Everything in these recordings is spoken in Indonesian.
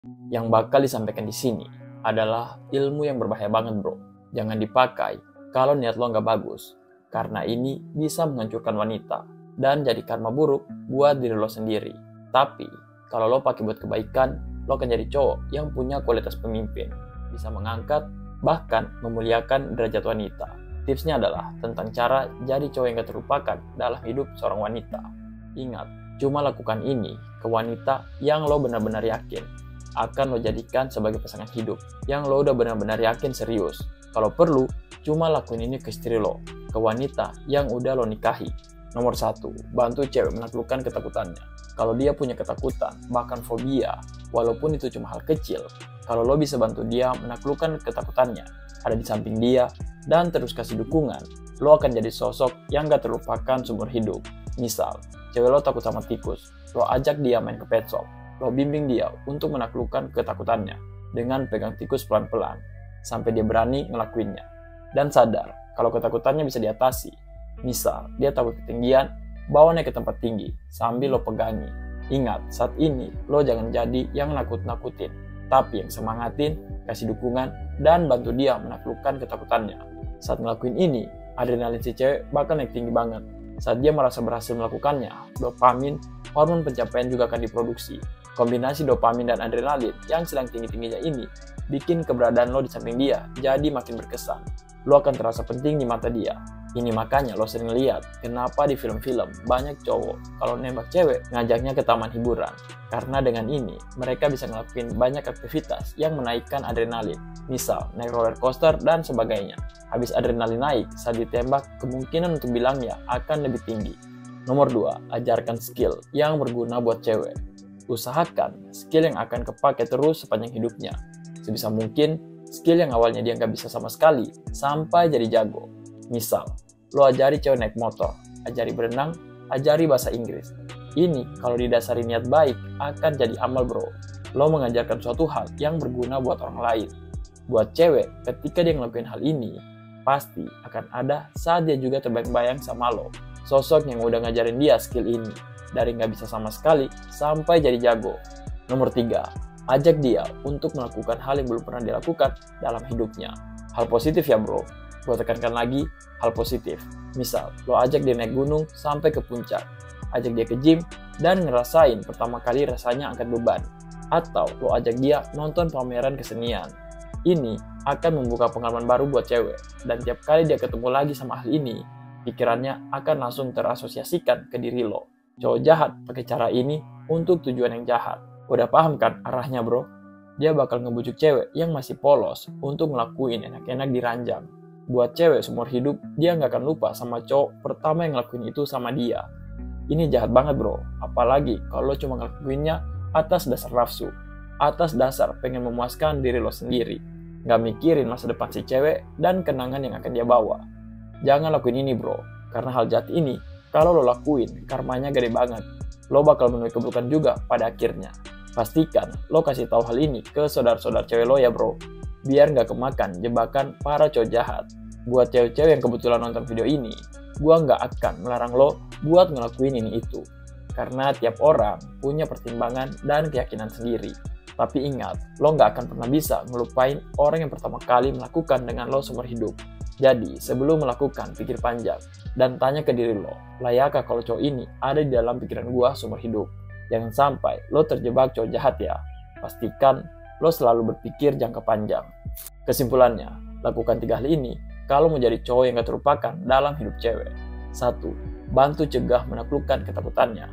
Yang bakal disampaikan di sini adalah ilmu yang berbahaya banget bro. Jangan dipakai kalau niat lo nggak bagus, karena ini bisa menghancurkan wanita dan jadi karma buruk buat diri lo sendiri. Tapi kalau lo pakai buat kebaikan, lo akan jadi cowok yang punya kualitas pemimpin, bisa mengangkat bahkan memuliakan derajat wanita. Tipsnya adalah tentang cara jadi cowok yang gak terlupakan dalam hidup seorang wanita. Ingat, cuma lakukan ini ke wanita yang lo benar-benar yakin akan lo jadikan sebagai pasangan hidup, yang lo udah benar-benar yakin serius. Kalau perlu, cuma lakuin ini ke istri lo, ke wanita yang udah lo nikahi. Nomor 1, bantu cewek menaklukkan ketakutannya. Kalau dia punya ketakutan, bahkan fobia, walaupun itu cuma hal kecil, kalau lo bisa bantu dia menaklukkan ketakutannya, ada di samping dia, dan terus kasih dukungan, lo akan jadi sosok yang gak terlupakan seumur hidup. Misal, cewek lo takut sama tikus, lo ajak dia main ke pet shop, lo bimbing dia untuk menaklukkan ketakutannya dengan pegang tikus pelan-pelan, sampai dia berani ngelakuinnya. Dan sadar, kalau ketakutannya bisa diatasi. Misal, dia takut ketinggian, bawa naik ke tempat tinggi, sambil lo pegangi. Ingat, saat ini, lo jangan jadi yang nakut-nakutin, tapi yang semangatin, kasih dukungan, dan bantu dia menaklukkan ketakutannya. Saat ngelakuin ini, adrenalin si cewek bakal naik tinggi banget. Saat dia merasa berhasil melakukannya, dopamin, hormon pencapaian juga akan diproduksi. Kombinasi dopamin dan adrenalin yang sedang tinggi-tingginya ini bikin keberadaan lo di samping dia jadi makin berkesan. Lo akan terasa penting di mata dia. Ini makanya lo sering lihat kenapa di film-film banyak cowok kalau nembak cewek ngajaknya ke taman hiburan. Karena dengan ini mereka bisa ngelakuin banyak aktivitas yang menaikkan adrenalin. Misal naik roller coaster dan sebagainya. Habis adrenalin naik, saat ditembak kemungkinan untuk bilangnya akan lebih tinggi. Nomor 2, ajarkan skill yang berguna buat cewek. Usahakan skill yang akan kepake terus sepanjang hidupnya. Sebisa mungkin, skill yang awalnya dia nggak bisa sama sekali, sampai jadi jago. Misal, lo ajari cewek naik motor, ajari berenang, ajari bahasa Inggris. Ini kalau didasari niat baik, akan jadi amal bro. Lo mengajarkan suatu hal yang berguna buat orang lain. Buat cewek, ketika dia ngelakuin hal ini, pasti akan ada saat dia juga terbayang-bayang sama lo. Sosok yang udah ngajarin dia skill ini. Dari nggak bisa sama sekali sampai jadi jago. Nomor 3, ajak dia untuk melakukan hal yang belum pernah dilakukan dalam hidupnya. Hal positif ya bro. Gue tekankan lagi, hal positif. Misal, lo ajak dia naik gunung sampai ke puncak. Ajak dia ke gym dan ngerasain pertama kali rasanya angkat beban. Atau lo ajak dia nonton pameran kesenian. Ini akan membuka pengalaman baru buat cewek. Dan tiap kali dia ketemu lagi sama hal ini, pikirannya akan langsung terasosiasikan ke diri lo. Cowok jahat pakai cara ini untuk tujuan yang jahat. Udah paham kan arahnya bro? Dia bakal ngebujuk cewek yang masih polos untuk ngelakuin enak-enak di ranjang. Buat cewek seumur hidup, dia nggak akan lupa sama cowok pertama yang ngelakuin itu sama dia. Ini jahat banget bro, apalagi kalau cuma ngelakuinnya atas dasar nafsu, atas dasar pengen memuaskan diri lo sendiri. Nggak mikirin masa depan si cewek dan kenangan yang akan dia bawa. Jangan lakuin ini bro, karena hal jahat ini kalau lo lakuin, karmanya gede banget. Lo bakal menuai keburukan juga pada akhirnya. Pastikan lo kasih tahu hal ini ke saudara-saudara cewek lo ya bro. Biar nggak kemakan jebakan para cowok jahat. Buat cewek-cewek yang kebetulan nonton video ini, gua nggak akan melarang lo buat ngelakuin ini itu. Karena tiap orang punya pertimbangan dan keyakinan sendiri. Tapi ingat, lo nggak akan pernah bisa ngelupain orang yang pertama kali melakukan dengan lo seumur hidup. Jadi, sebelum melakukan, pikir panjang. Dan tanya ke diri lo, layakkah kalau cowok ini ada di dalam pikiran gua seumur hidup? Jangan sampai lo terjebak cowok jahat ya. Pastikan lo selalu berpikir jangka panjang. Kesimpulannya, lakukan 3 hal ini kalau mau jadi cowok yang gak terlupakan dalam hidup cewek. 1. Bantu cegah menaklukkan ketakutannya.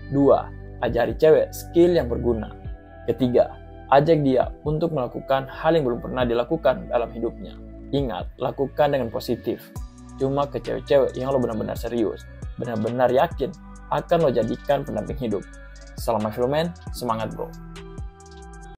2. Ajari cewek skill yang berguna. 3. Ajak dia untuk melakukan hal yang belum pernah dilakukan dalam hidupnya. Ingat, lakukan dengan positif. Cuma ke cewek-cewek yang lo benar-benar serius, benar-benar yakin akan lo jadikan pendamping hidup. Salam my fellow man, semangat bro.